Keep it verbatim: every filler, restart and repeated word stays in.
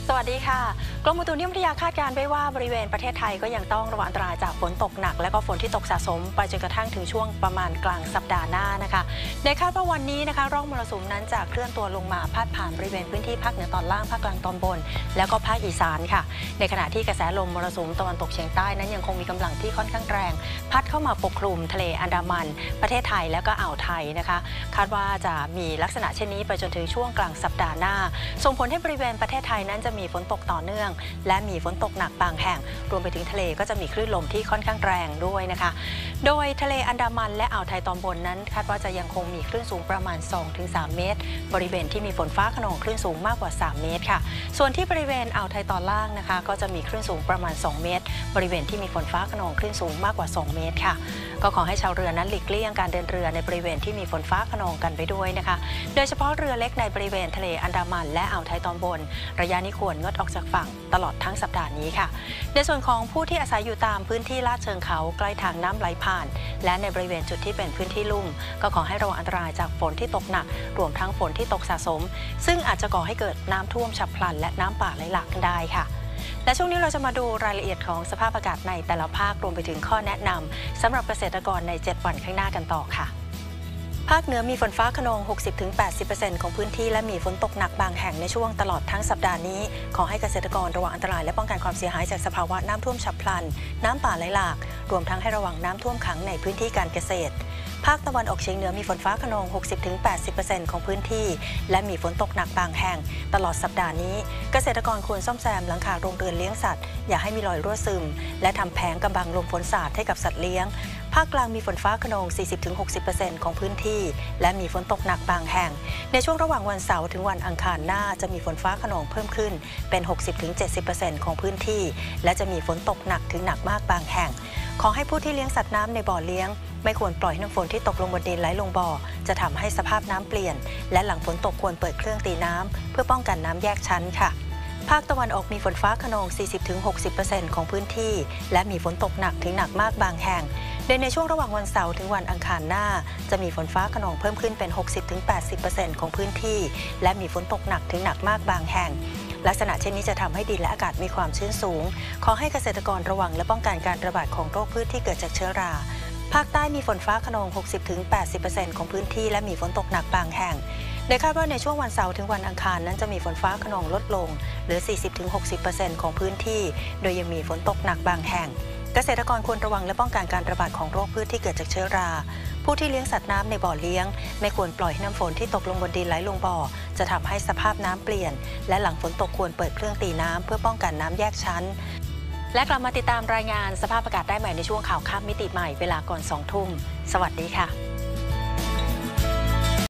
สวัสดีค่ะกรมอุตุนิยมวิทยาคาดการณ์ไว้ว่าบริเวณประเทศไทยก็ยังต้องระวังอันตรายจากฝนตกหนักและก็ฝนที่ตกสะสมไปจนกระทั่งถึงช่วงประมาณกลางสัปดาห์หน้านะคะในคาดว่าวันนี้นะคะร่องมรสุมนั้นจะเคลื่อนตัวลงมาพาดผ่านบริเวณพื้นที่ภาคเหนือตอนล่างภาคกลางตอนบนแล้วก็ภาคอีสานค่ะในขณะที่กระแสลมมรสุมตะวันตกเฉียงใต้นั้นยังคงมีกำลังที่ค่อนข้างแรงพัดเข้ามาปกคลุมทะเลอันดามันประเทศไทยแล้วก็อ่าวไทยนะคะคาดว่าจะมีลักษณะเช่นนี้ไปจนถึงช่วงกลางสัปดาห์หน้าส่งผลให้บริเวณประเทศไทยนั้นจะมีฝนตกต่อเนื่องและมีฝนตกหนักบางแห่งรวมไปถึงทะเลก็จะมีคลื่นลมที่ค่อนข้างแรงด้วยนะคะโดยทะเลอันดามันและอ่าวไทยตอนบนนั้นคาดว่าจะยังคงมีคลื่นสูงประมาณ สองถึงสาม เมตรบริเวณที่มีฝนฟ้าคะนองคลื่นสูงมากกว่าสามเมตรค่ะส่วนที่บริเวณอ่าวไทยตอนล่างนะคะก็จะมีคลื่นสูงประมาณสองเมตรบริเวณที่มีฝนฟ้าคะนองคลื่นสูงมากกว่าสองเมตรค่ะก็ขอให้ชาวเรือนั้นหลีกเลี่ยงการเดินเรือในบริเวณที่มีฝนฟ้าคะนองกันไปด้วยนะคะโดยเฉพาะเรือเล็กในบริเวณทะเลอันดามันและอ่าวไทยตอนบนระยะนี้ควรงดออกจากฝั่งตลอดทั้งสัปดาห์นี้ค่ะในส่วนของผู้ที่อาศัยอยู่ตามพื้นที่ลาดเชิงเขาใกล้ทางน้ำไหลผ่านและในบริเวณจุดที่เป็นพื้นที่ลุ่มก็ขอให้ระวังอันตรายจากฝนที่ตกหนักรวมทั้งฝนที่ตกสะสมซึ่งอาจจะก่อให้เกิดน้ำท่วมฉับพลันและน้ำป่าไหลหลากได้ค่ะและช่วงนี้เราจะมาดูรายละเอียดของสภาพอากาศในแต่ละภาครวมไปถึงข้อแนะนำสำหรับเกษตรกรในเจ็ดวันข้างหน้ากันต่อค่ะภาคเหนือมีฝนฟ้าคะนอง หกสิบถึงแปดสิบเปอร์เซ็นต์ ของพื้นที่และมีฝนตกหนักบางแห่งในช่วงตลอดทั้งสัปดาห์นี้ขอให้เกษตรกรระวังอันตรายและป้องกันความเสียหายจากสภาวะน้ำท่วมฉับพลันน้ำป่าไหลหลากรวมทั้งให้ระวังน้ำท่วมขังในพื้นที่การเกษตรภาคตะวันออกเฉียงเหนือมีฝนฟ้าคะนอง หกสิบถึงแปดสิบเปอร์เซ็นต์ ของพื้นที่และมีฝนตกหนักบางแห่งตลอดสัปดาห์นี้เกษตรกรควรซ่อมแซมหลังคาโรงเรือนเลี้ยงสัตว์อย่าให้มีรอยรั่วซึมและทำแผงกำบังลมฝนสาดให้กับสัตว์เลี้ยงภาคกลางมีฝนฟ้าคะนอง สี่สิบถึงหกสิบเปอร์เซ็นต์ ของพื้นที่และมีฝนตกหนักบางแห่งในช่วงระหว่างวันเสาร์ถึงวันอังคารหน้าจะมีฝนฟ้าคะนองเพิ่มขึ้นเป็น หกสิบถึงเจ็ดสิบเปอร์เซ็นต์ ของพื้นที่และจะมีฝนตกหนักถึงหนักมากบางแห่งขอให้ผู้ที่เลี้ยงสัตว์น้ำในบ่อเลี้ยงไม่ควรปล่อยให้น้ำฝนที่ตกลงบนดินไหลลงบ่อจะทำให้สภาพน้ำเปลี่ยนและหลังฝนตกควรเปิดเครื่องตีน้ำเพื่อป้องกันน้ำแยกชั้นค่ะภาคตะวันออกมีฝนฟ้าคะนอง สี่สิบถึงหกสิบเปอร์เซ็นต์ ของพื้นที่และมีฝนตกหนักถึงหนักมากบางแห่งโดยในช่วงระหว่างวันเสาร์ถึงวันอังคารหน้าจะมีฝนฟ้าคะนองเพิ่มขึ้นเป็น หกสิบถึงแปดสิบเปอร์เซ็นต์ ของพื้นที่และมีฝนตกหนักถึงหนักมากบางแห่งลักษณะเช่นนี้จะทำให้ดินและอากาศมีความชื้นสูงขอให้เกษตรกรระวังและป้องกันการระบาดของโรคพืชที่เกิดจากเชื้อราภาคใต้มีฝนฟ้าคะนอง หกสิบถึงแปดสิบเปอร์เซ็นต์ ของพื้นที่และมีฝนตกหนักบางแห่งโดยคาดว่าในช่วงวันเสาร์ถึงวันอังคารนั้นจะมีฝนฟ้าคะนองลดลงเหลือ สี่สิบถึงหกสิบเปอร์เซ็นต์ ของพื้นที่โดยยังมีฝนตกหนักบางแห่งเกษตรกรควรระวังและป้องกันการระบาดของโรคพืชที่เกิดจากเชื้อราผู้ที่เลี้ยงสัตว์น้ำในบ่อเลี้ยงไม่ควรปล่อยให้น้ำฝนที่ตกลงบนดินไหลลงบ่อจะทำให้สภาพน้ำเปลี่ยนและหลังฝนตกควรเปิดเครื่องตีน้ำเพื่อป้องกันน้ำแยกชั้นและกลับมาติดตามรายงานสภาพอากาศได้ใหม่ในช่วงข่าวค่ำมิติใหม่เวลาก่อนสองทุ่มสวัสดีค่ะ